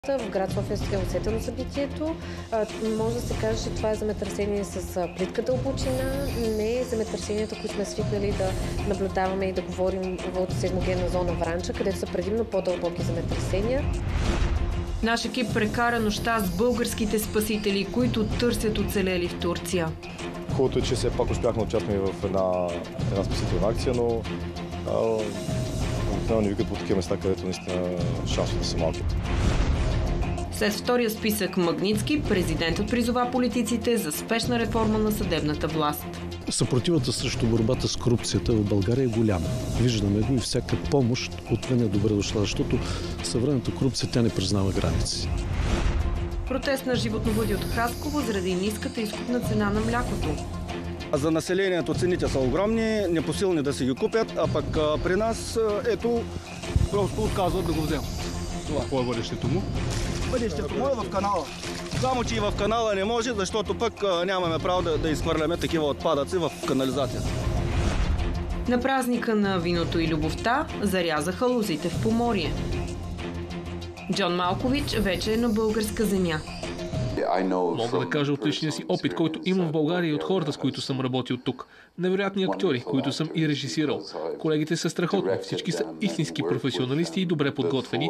В град София е усетено събитието. Може да се каже, че това е земетресение с плитка дълбочина. Не е земетресението, които сме свикнали да наблюдаваме и да говорим от сейсмогенна зона Вранча, където са предимно по-дълбоки земетресения. Наш екип прекара нощта с българските спасители, които търсят оцелели в Турция. Хубавото е, че все пак успяхме да участваме в една спасителна акция, но обикновено ни викат по такива места, където наистина шансовете са малки. След втория списък Магнитски, президентът призова политиците за спешна реформа на съдебната власт. Съпротивата срещу борбата с корупцията в България е голяма. Виждаме го и всяка помощ отвън е добре дошла, защото съвременната корупция тя не признава граници. Протест на животновъди от Хасково заради ниската изкупна цена на млякото. За населението цените са огромни, непосилни да си ги купят, а пък при нас ето просто отказват да го вземат. Какво е бъдещето му? Бъдещето му е в канала. Само, че и в канала не може, защото пък нямаме право да изхвърляме такива отпадъци в канализацията. На празника на виното и любовта зарязаха лозите в Поморие. Джон Малкович вече е на българска земя. Мога да кажа от личния си опит, който имам в България и от хората, с които съм работил тук. Невероятни актьори, които съм и режисирал. Колегите са страхотни, всички са истински професионалисти и добре подготвени.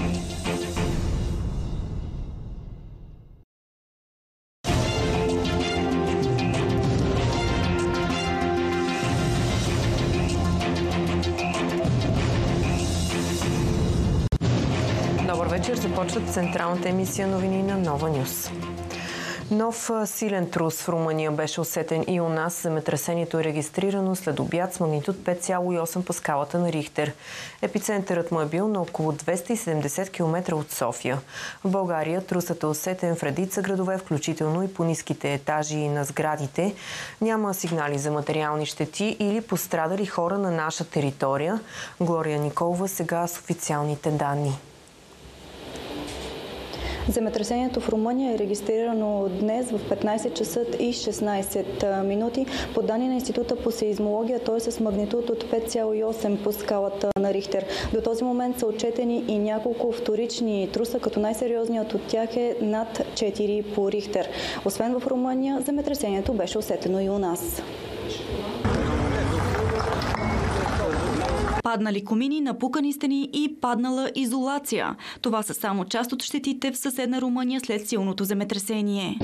Добър вечер, започват централната емисия новини на Нова Нюс. Нов силен трус в Румъния беше усетен и у нас. Земетресението е регистрирано след обяд с магнитуд 5,8 по скалата на Рихтер. Епицентърът му е бил на около 270 км от София. В България трусът е усетен в редица градове, включително и по ниските етажи на сградите. Няма сигнали за материални щети или пострадали хора на наша територия. Глория Николова сега с официалните данни. Земетресението в Румъния е регистрирано днес в 15 часа и 16 минути. По данни на Института по сейзмология той е с магнитуд от 5,8 по скалата на Рихтер. До този момент са отчетени и няколко вторични труса, като най-сериозният от тях е над 4 по Рихтер. Освен в Румъния, земетресението беше усетено и у нас. Паднали комини, напукани стени и паднала изолация. Това са само част от щетите в съседна Румъния след силното земетресение.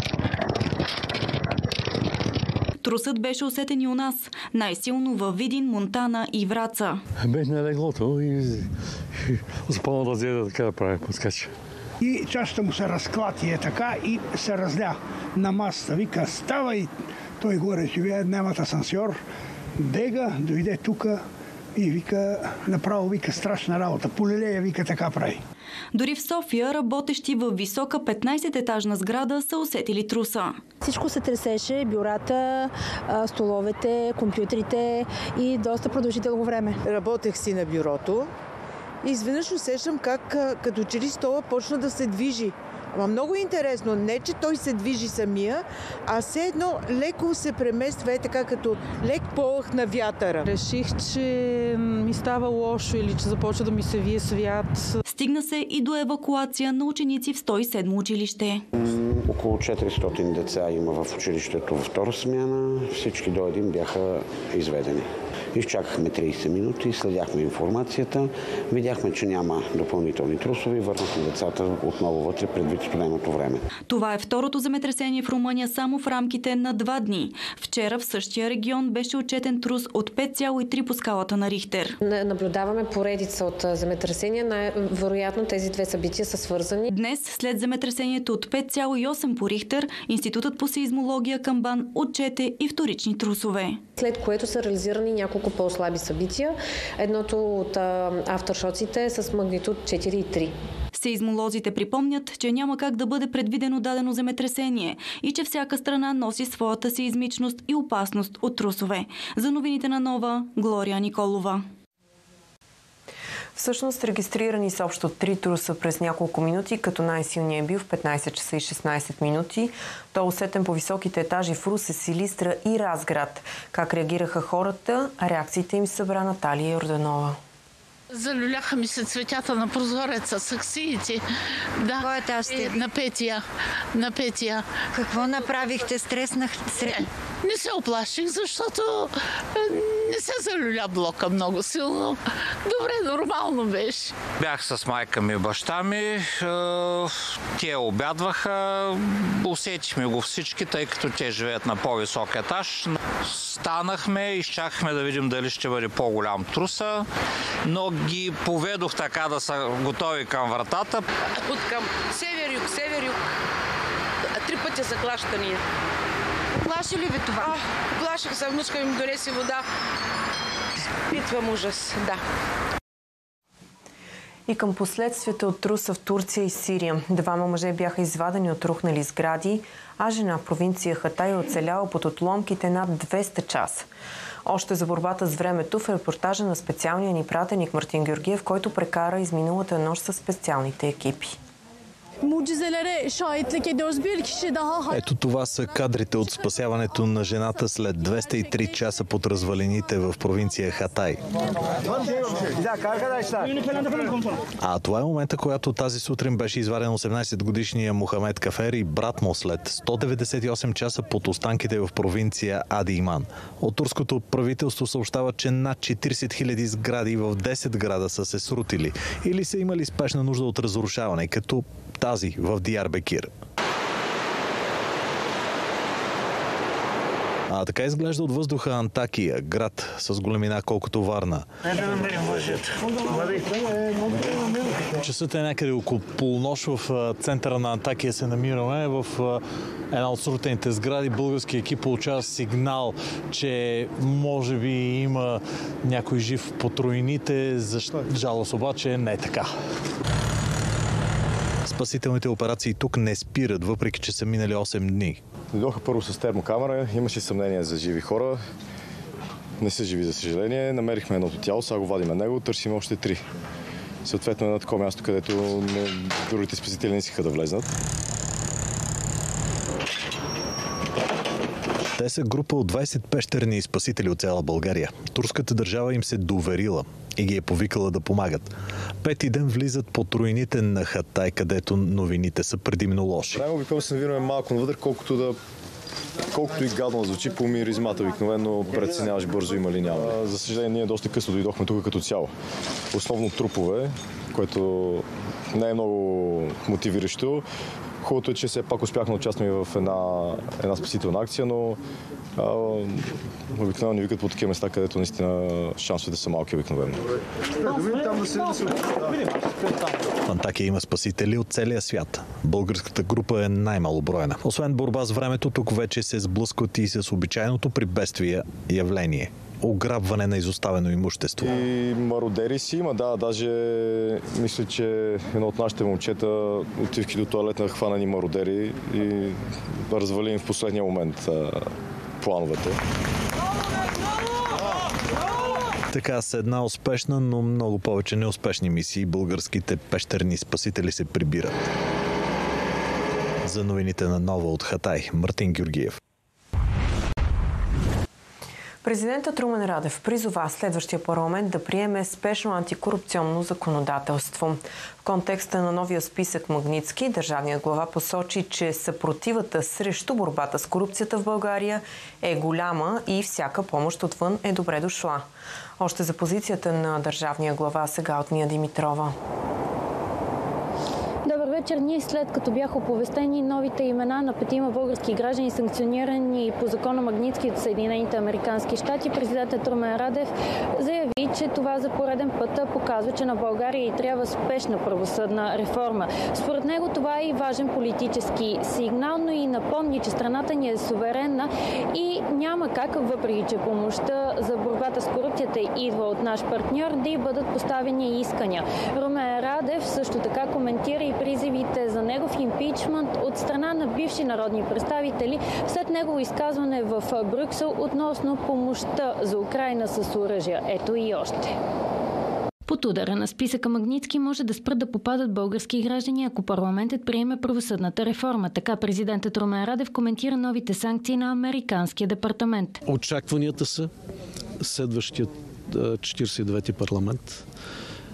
Трусът беше усетен и у нас. Най-силно във Видин, Монтана и Враца. Бех на леглото и успал да взе да така да прави подскача. И чашата му се разклати така и се разля на масата. Вика, става и той горе живее, нямат асансьор. Бега, дойде тука. И вика, направо вика страшна работа. Полилея вика така прави. Дори в София работещи във висока 15-етажна сграда са усетили труса. Всичко се тресеше, бюрата, столовете, компютрите и доста продължително време. Работех си на бюрото и изведнъж усещам как като че ли стола почна да се движи. Ама много интересно, не че той се движи самия, а все едно леко се премества, е така като лек полъх на вятъра. Реших, че ми става лошо или че започва да ми се вие свят. Стигна се и до евакуация на ученици в 107 училище. Около 400 деца има в училището във втора смяна. Всички до един бяха изведени. Изчакахме 30 минути, следяхме информацията, видяхме, че няма допълнителни трусове и върнахме децата отново вътре предвид студеното време. Това е второто земетресение в Румъния само в рамките на 2 дни. Вчера в същия регион беше отчетен трус от 5,3 по скалата на Рихтер. Наблюдаваме поредица от земетресения. Вероятно тези две събития са свързани. Днес, след земетресението от 5,8 по Рихтер, Институтът по сейзмология към БАН отчете и вторични трусове. След което са реализирани няколко по-слаби събития. Едното от авторшоците е с магнитуд 4,3. Сейзмолозите припомнят, че няма как да бъде предвидено дадено земетресение и че всяка страна носи своята сеизмичност и опасност от трусове. За новините на Нова, Глория Николова. Всъщност регистрирани са общо 3 труса през няколко минути, като най-силният е бил в 15 часа и 16 минути. Той е усетен по високите етажи в Русе, Силистра и Разград. Как реагираха хората? Реакциите им събра Наталия Йорданова. Залюляха ми се цветята на прозореца, саксиите. Да, кой етаж сте? На петия. Какво направихте? Не се оплаших, защото не се залюля блока много силно. Добре, нормално беше. Бях с майка ми и баща ми. Те обядваха. Усетихме го всички, тъй като те живеят на по-висок етаж. Станахме, изчакахме да видим дали ще бъде по-голям труса, но ги поведох така да са готови към вратата. От към север-юг. 3 пъти заклащания. Плаши ли ви това? Плаших се, внучка ми донесе вода. Питвам ужас, да. И към последствията от труса в Турция и Сирия. 2 мъже бяха извадени от рухнали сгради, а жена в провинция Хатай е оцеляла под отломките над 200 часа. Още за борбата с времето в репортажа на специалния ни пратеник Мартин Георгиев, който прекара изминалата нощ с специалните екипи. Ето това са кадрите от спасяването на жената след 203 часа под развалините в провинция Хатай. А това е момента, когато тази сутрин беше изваден 18-годишния Мохамед Кафер и брат му след 198 часа под останките в провинция Ади Иман. От турското правителство съобщава, че над 40 000 сгради в 10 града са се срутили или са имали спешна нужда от разрушаване, като тази в Диярбекир. А така изглежда от въздуха Антакия, град с големина колкото Варна. Часът е някъде около полунощ. В центъра на Антакия се намираме. В една от срутените сгради български екип получава сигнал, че може би има някой жив под руините. За жалост обаче не е така. Спасителните операции тук не спират, въпреки че са минали 8 дни. Дойдоха първо с термокамера, имаше съмнение за живи хора. Не са живи, за съжаление. Намерихме едното тяло, сега го вадим него, търсим още 3. Съответно на такова място, където другите спасители не искаха да влезнат. Те са група от 20 пещерни спасители от цяла България. Турската държава им се доверила и ги е повикала да помагат. 5 ден влизат под руините на Хатай, където новините са предимно лоши. Обикновено се навираме малко навътре, колкото и гадно звучи по миризмата. Обикновено преценяваш бързо има ли няма. За съжаление, ние доста късно дойдохме тук като цяло. Основно трупове, което не е много мотивиращо. Хубавото е, че все пак успяхме да участваме в една спасителна акция, но обикновено ни викат по такива места, където наистина шансовете са малки обикновено. В Антакия има спасители от целия свят. Българската група е най-малоброена. Освен борба с времето, тук вече се сблъскват и с обичайното при бедствия явление – ограбване на изоставено имущество. И мародери си има, да. Даже мисля, че едно от нашите момчета, отивки до тоалетна, хвана ни мародери и развали им в последния момент плановете. Така с една успешна, но много повече неуспешни мисии българските пещерни спасители се прибират. За новините на Нова от Хатай, Мартин Георгиев. Президентът Румен Радев призова следващия парламент да приеме спешно антикорупционно законодателство. В контекста на новия списък Магнитски, държавният глава посочи, че съпротивата срещу борбата с корупцията в България е голяма и всяка помощ отвън е добре дошла. Още за позицията на държавния глава сега от Ния Димитрова. Добър вечер. Ние след като бяха оповестени новите имена на 5 български граждани, санкционирани по закона Магнитски от Съединените американски щати, президентът Румен Радев заяви, че това за пореден път показва, че на България и трябва спешна правосъдна реформа. Според него това е и важен политически сигнал, но и напомни, че страната ни е суверенна и няма как, въпреки че помощта за борбата с корупцията идва от наш партньор, да й бъдат поставени искания. Румен Радев също така коментира и призивите за негов импичмент от страна на бивши народни представители след негово изказване в Брюксел относно помощта за Украйна с оръжия. Ето и още. Под удара на списъка Магнитски може да спрат да попадат български граждани, ако парламентът приеме правосъдната реформа. Така президентът Румен Радев коментира новите санкции на американския департамент. Очакванията са следващият 49-ти парламент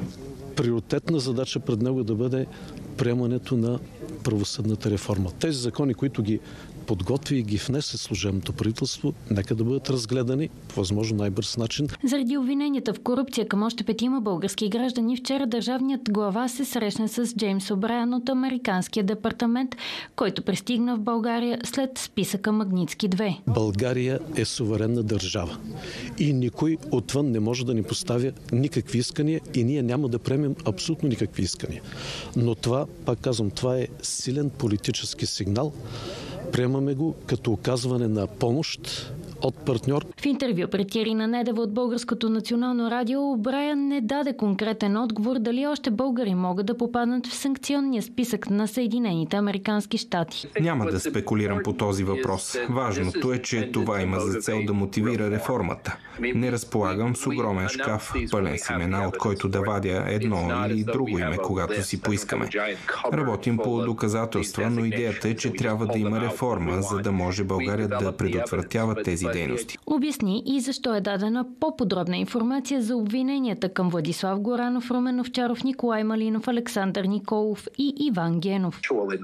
приоритетна задача пред него да бъде приемането на правосъдната реформа. Тези закони, които ги подготви и ги внесе служебното правителство, нека да бъдат разгледани по възможно най-бърз начин. Заради обвиненията в корупция към още 5 български граждани, вчера държавният глава се срещна с Джеймс О'Брайан от Американския департамент, който пристигна в България след списъка Магнитски 2. България е суверенна държава и никой отвън не може да ни поставя никакви искания и ние няма да приемем абсолютно никакви искания. Но това, пак казвам, това е силен политически сигнал. Приемаме го като оказване на помощ от партньор. В интервю пред Ирина Недева от Българското национално радио, О'Брайан не даде конкретен отговор дали още българи могат да попаднат в санкционния списък на Съединените американски щати. Няма да спекулирам по този въпрос. Важното е, че това има за цел да мотивира реформата. Не разполагам с огромен шкаф, пълен с имена, от който да вадя едно или друго име, когато си поискаме. Работим по доказателства, но идеята е, че трябва да има реформа, за да може България да предотвратява тези дейности. Обясни и защо е дадена по-подробна информация за обвиненията към Владислав Горанов, Румен Овчаров, Николай Малинов, Александър Николов и Иван Генов.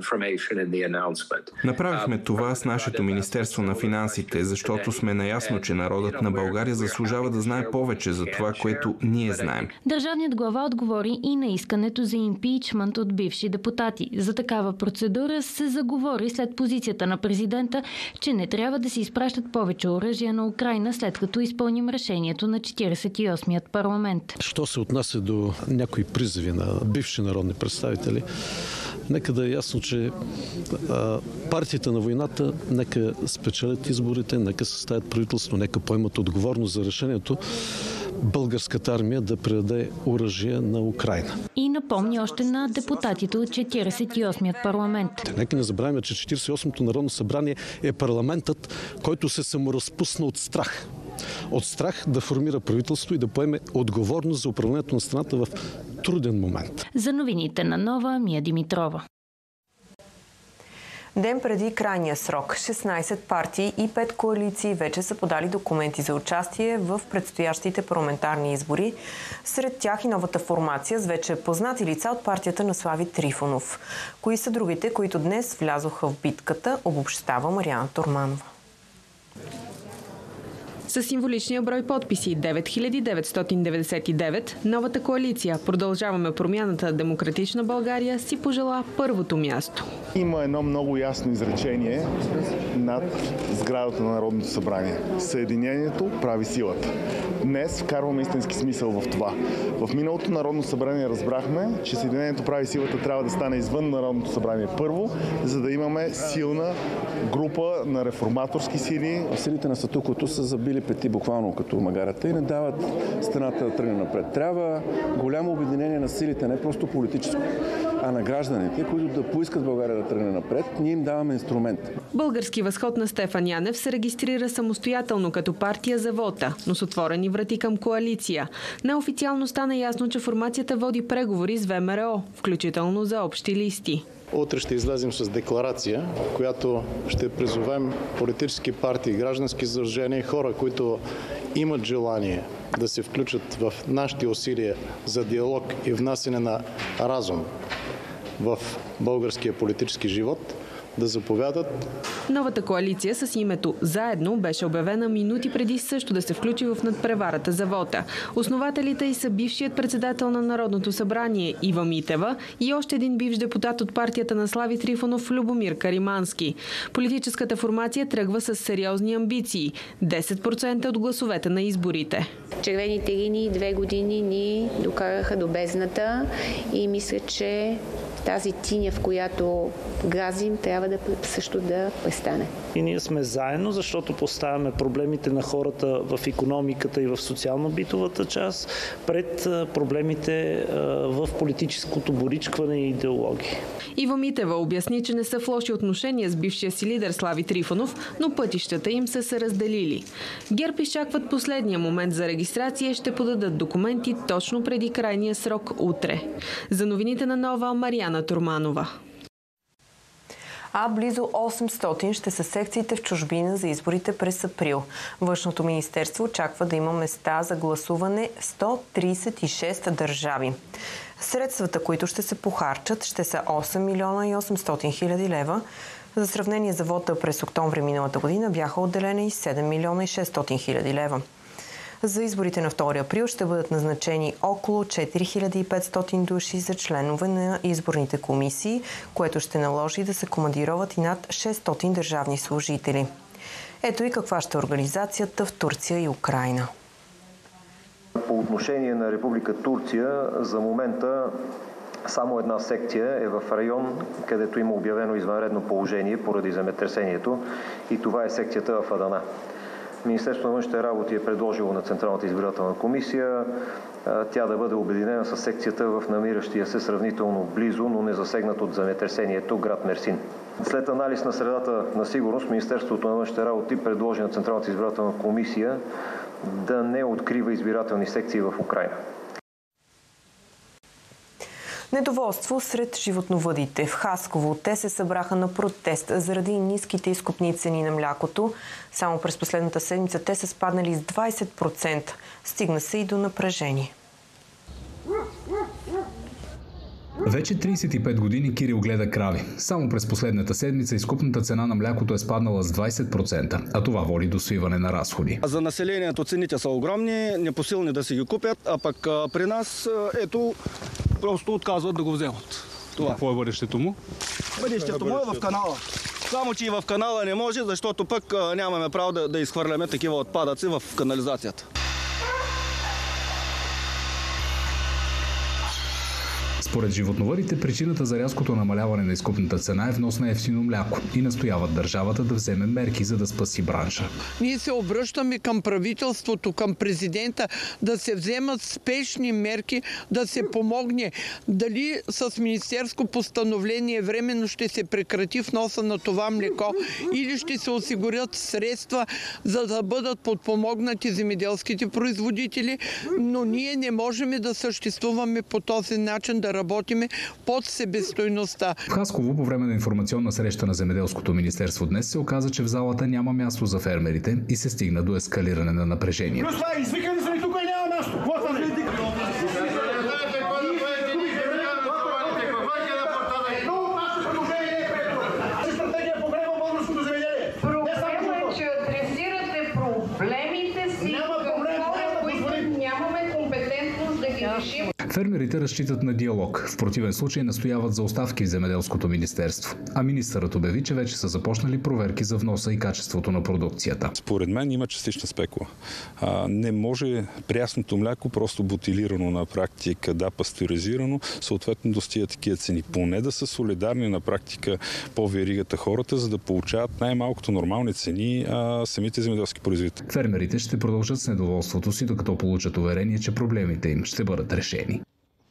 Направихме това с нашето Министерство на финансите, защото сме наясно, че народът на България заслужава да знае повече за това, което ние знаем. Държавният глава отговори и на искането за импичмент от бивши депутати. За такава процедура се заговори след позицията на президента, че не трябва да се изпращат повече оръжия на Украйна, след като изпълним решението на 48-ият парламент. Що се отнася до някои призиви на бивши народни представители, нека да е ясно, че партията на войната нека спечелят изборите, нека съставят правителство, нека поемат отговорност за решението българската армия да предаде оръжие на Украйна. И напомни още на депутатите от 48-ият парламент. Нека не забравяме, че 48-то Народно събрание е парламентът, който се саморазпусна от страх. От страх да формира правителство и да поеме отговорност за управлението на страната в труден момент. За новините на Нова, Мия Димитрова. Ден преди крайния срок, 16 партии и 5 коалиции вече са подали документи за участие в предстоящите парламентарни избори. Сред тях и новата формация с вече познати лица от партията на Слави Трифонов. Кои са другите, които днес влязоха в битката, обобщава Мариана Торманова. С символичния брой подписи 9999, новата коалиция "Продължаваме промяната, Демократична България" си пожела първото място. Има едно много ясно изречение над сградата на Народното събрание. Съединението прави силата. Днес вкарваме истински смисъл в това. В миналото Народно събрание разбрахме, че Съединението прави силата трябва да стане извън Народното събрание първо, за да имаме силна група на реформаторски сили. Силите на статуквото са забили пети буквално като магарата и не дават страната да тръгне напред. Трябва голямо обединение на силите, не просто политическо, а на гражданите, които да поискат България да тръгне напред. Ние им даваме инструмент. Български възход на Стефан Янев се регистрира самостоятелно като партия за вота, но с отворени врати към коалиция. Неофициално стана ясно, че формацията води преговори с ВМРО, включително за общи листи. Утре ще излезем с декларация, в която ще призовем политически партии, граждански сдружения и хора, които имат желание да се включат в нашите усилия за диалог и внасяне на разум в българския политически живот, да заповядат. Новата коалиция с името "Заедно" беше обявена минути преди също да се включи в надпреварата за вота. Основателите й са бившият председател на Народното събрание Ива Митева и още един бивш депутат от партията на Слави Трифонов Любомир Каримански. Политическата формация тръгва с сериозни амбиции – 10% от гласовете на изборите. Червените линии 2 години ни докараха до бездната и мисля, че тази тиня, в която газим, трябва също да престане. И ние сме заедно, защото поставяме проблемите на хората в икономиката и в социално-битовата част пред проблемите в политическото боричкване и идеология. Ива Митева обясни, че не са в лоши отношения с бившия си лидер Слави Трифонов, но пътищата им са се разделили. ГЕРБ изчакват последния момент за регистрация и ще подадат документи точно преди крайния срок утре. За новините на Нова, Мариана Торманова. А близо 800 ще са секциите в чужбина за изборите през април. Външното министерство очаква да има места за гласуване в 136 държави. Средствата, които ще се похарчат, ще са 8 милиона и 800 хиляди лева. За сравнение, за вота през октомври миналата година бяха отделени 7 милиона и 600 хиляди лева. За изборите на 2 април ще бъдат назначени около 4500 души за членове на изборните комисии, което ще наложи да се командироват и над 600 държавни служители. Ето и каква ще е организацията в Турция и Украйна. По отношение на Република Турция, за момента само една секция е в район, където има обявено извънредно положение поради земетресението, и това е секцията в Адана. Министерството на външните работи е предложило на Централната избирателна комисия тя да бъде обединена с секцията в намиращия се сравнително близо, но не засегнат от земетресението град Мерсин. След анализ на средата на сигурност, Министерството на външните работи предложи на Централната избирателна комисия да не открива избирателни секции в Украйна. Недоволство сред животновъдите. В Хасково те се събраха на протест заради ниските изкупни цени на млякото. Само през последната седмица те са спаднали с 20%. Стигна се и до напрежение. Вече 35 години Кирил гледа крави. Само през последната седмица изкупната цена на млякото е спаднала с 20%, а това води до свиване на разходи. За населението цените са огромни, непосилни да си ги купят, а пък при нас ето просто отказват да го вземат. Това. Какво е бъдещето му? Бъдещето му е в канала. Само че и в канала не може, защото пък нямаме право да изхвърляме такива отпадъци в канализацията. Според животновъдите, причината за рязкото намаляване на изкупната цена е внос на евтино мляко и настояват държавата да вземе мерки, за да спаси бранша. Ние се обръщаме към правителството, към президента да се вземат спешни мерки, да се помогне. Дали с министерско постановление временно ще се прекрати вноса на това млеко или ще се осигурят средства, за да бъдат подпомогнати земеделските производители, но ние не можем да съществуваме по този начин, да работиме под себестойността. В Хасково по време на информационна среща на Земеделското министерство днес се оказа, че в залата няма място за фермерите и се стигна до ескалиране на напрежение. Извикани са ни тук и няма място. Проблемът е, че адресирате проблемите си към хора, които нямаме компетентност да ги решим. Фермерите разчитат на диалог. В противен случай настояват за оставки в Земеделското министерство. А министърът обяви, че вече са започнали проверки за вноса и качеството на продукцията. Според мен има частична спекула. Не може прясното мляко, просто бутилирано на практика, да, пастеризирано, съответно достига такива цени. Поне да са солидарни на практика по веригата хората, за да получават най-малкото нормални цени самите земеделски производители. Фермерите ще продължат с недоволството си, докато получат уверение, че проблемите им ще бъдат решени.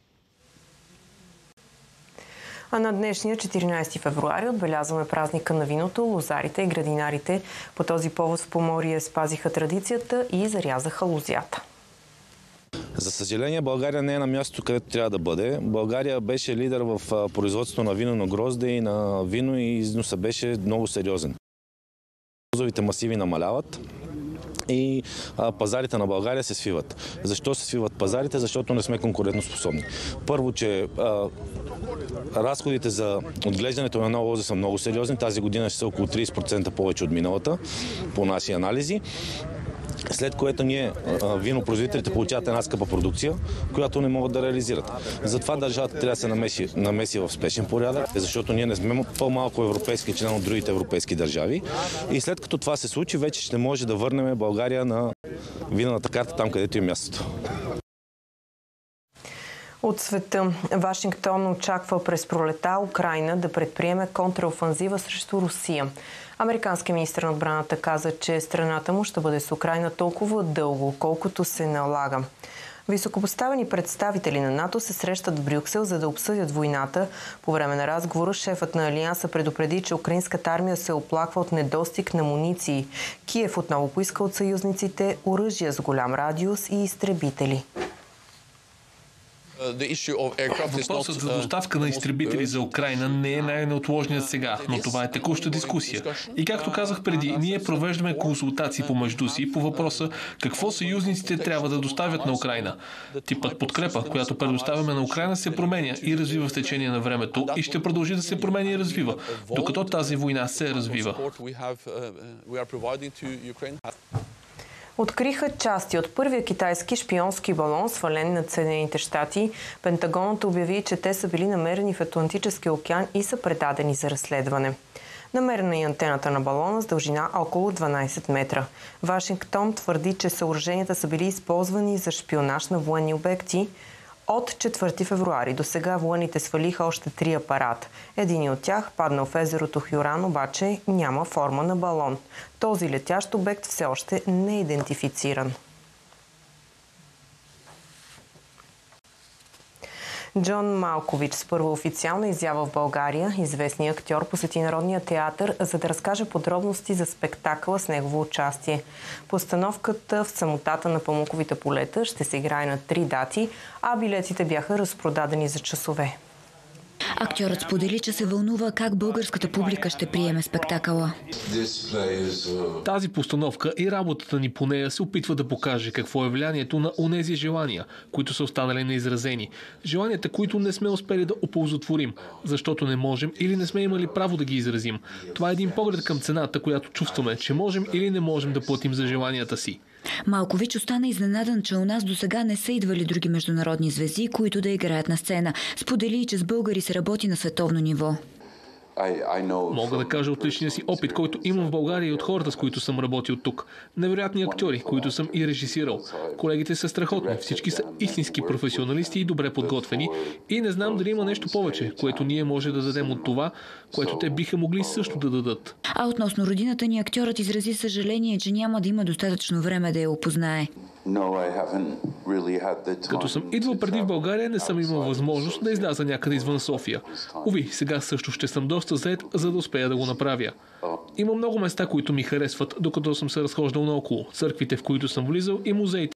А на днешния 14 февруари отбелязваме празника на виното. Лозарите и градинарите по този повод в Поморие спазиха традицията и зарязаха лозята. За съжаление, България не е на мястото, където трябва да бъде. България беше лидер в производството на вино на грозде и на вино и износа беше много сериозен. Лозовите масиви намаляват и пазарите на България се свиват. Защо се свиват пазарите? Защото не сме конкурентоспособни. Първо, че разходите за отглеждането на една лоза са много сериозни. Тази година ще са около 30% повече от миналата, по наши анализи. След което ние, винопроизводителите, получават една скъпа продукция, която не могат да реализират. Затова държавата трябва да се намеси в спешен порядък, защото ние не сме по-малко европейски член от другите европейски държави. И след като това се случи, вече ще може да върнем България на винената карта там, където е мястото. От света. Вашингтон очаква през пролета Украйна да предприеме контраофанзива срещу Русия. Американският министър на отбраната каза, че страната му ще бъде с Украйна толкова дълго, колкото се налага. Високопоставени представители на НАТО се срещат в Брюксел, за да обсъдят войната. По време на разговора шефът на Алианса предупреди, че украинската армия се оплаква от недостиг на муниции. Киев отново поиска от съюзниците оръжия с голям радиус и изтребители. Въпросът за доставка на изтребители за Украйна не е най-неотложният сега, но това е текуща дискусия. И както казах преди, ние провеждаме консултации помежду си по въпроса какво съюзниците трябва да доставят на Украйна. Типът подкрепа, която предоставяме на Украйна, се променя и развива в течение на времето и ще продължи да се променя и развива, докато тази война се развива. Откриха части от първия китайски шпионски балон, свален над Съединените щати. Пентагонът обяви, че те са били намерени в Атлантическия океан и са предадени за разследване. Намерена и антената на балона с дължина около 12 метра. Вашингтон твърди, че съоръженията са били използвани за шпионаж на военни обекти. От 4 февруари до сега военните свалиха още 3 апарата. Един от тях, паднал в езерото Хюран, обаче няма форма на балон. Този летящ обект все още не е идентифициран. Джон Малкович с първа официална изява в България, известният актьор, посети Народния театър, за да разкаже подробности за спектакъла с негово участие. Постановката в самотата на памуковите полета ще се играе на 3 дати, а билетите бяха разпродадени за часове. Актьорът сподели, че се вълнува как българската публика ще приеме спектакъла. Тази постановка и работата ни по нея се опитва да покаже какво е влиянието на онези желания, които са останали неизразени. Желанията, които не сме успели да оползотворим, защото не можем или не сме имали право да ги изразим. Това е един поглед към цената, която чувстваме, че можем или не можем да платим за желанията си. Малкович остана изненадан, че у нас досега не са идвали други международни звезди, които да играят на сцена. Сподели, че с българи се работи на световно ниво. Мога да кажа от личния си опит, който имам в България и от хората, с които съм работил тук. Невероятни актьори, които съм и режисирал. Колегите са страхотни, всички са истински професионалисти и добре подготвени. И не знам дали има нещо повече, което ние може да дадем от това, което те биха могли също да дадат. А относно родината ни, актьорът изрази съжаление, че няма да има достатъчно време да я опознае. Като съм идвал преди в България, не съм имал възможност да изляза някъде извън София. Уви, сега също ще съм доста зает, за да успея да го направя. Има много места, които ми харесват, докато съм се разхождал наоколо. Църквите, в които съм влизал, и музеите,